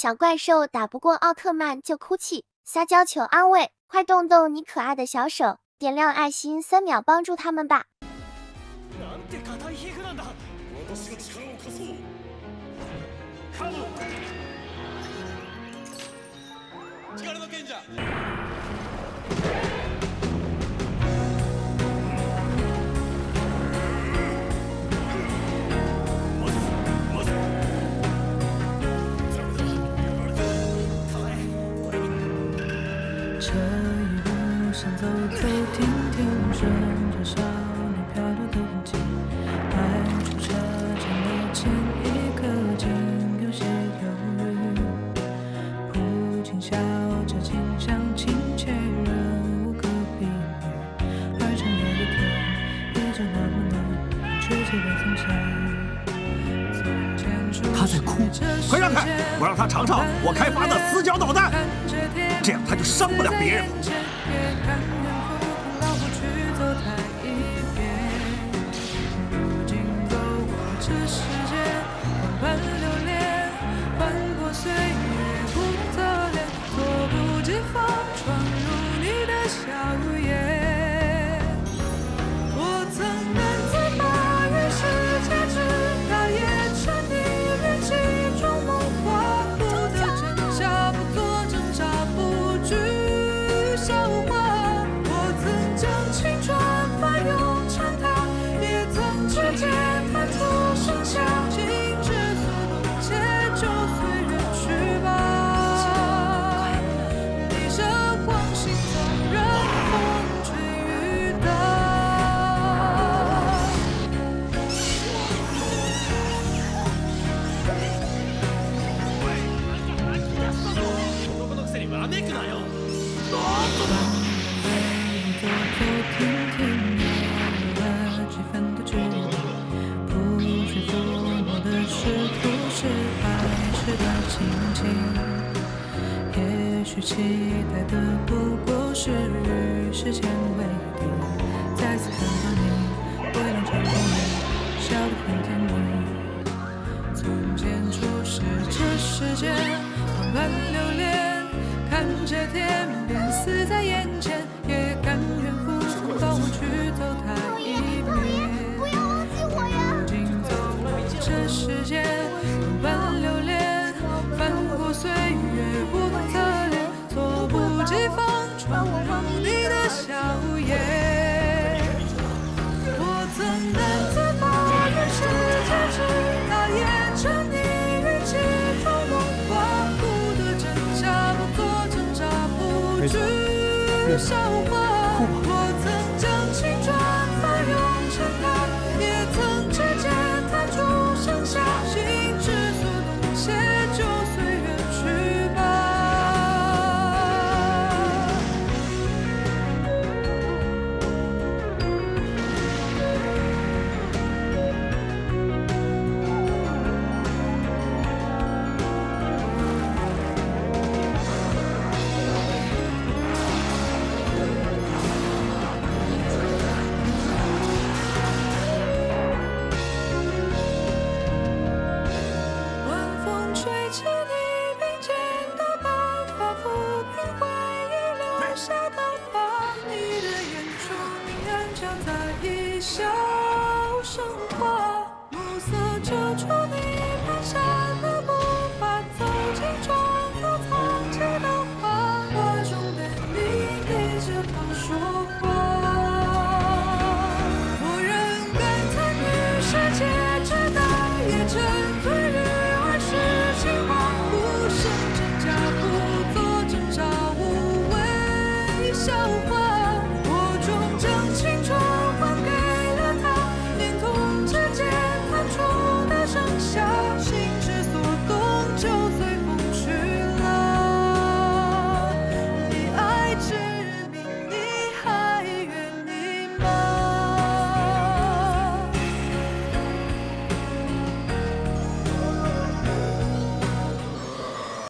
小怪兽打不过奥特曼就哭泣，撒娇求安慰，快动动你可爱的小手，点亮爱心3秒帮助他们吧。 这一路上走走停停，顺着少年漂流的痕迹，迈出车站的前一刻，竟有些犹豫。父亲笑着，轻响亲切，人无可避免。而长夜的天依旧那么冷，却记得从前。 他在哭，快让开！我让他尝尝我开发的死角导弹，这样他就伤不了别人。期待的不过是与时间为敌，再次看到你，微凉穿过你，笑得很甜蜜。从前初识这世间，万般流连，看着天边死在眼前，也甘愿付出帮我去走它一遍。不要忘记我呀！如今走过这世间，万般流连，翻过岁月不同侧脸。猝不及防闯入你的笑颜，我曾难自拔，人世间事，那也沉溺于其中梦话，不得真假，不做挣扎，不惧笑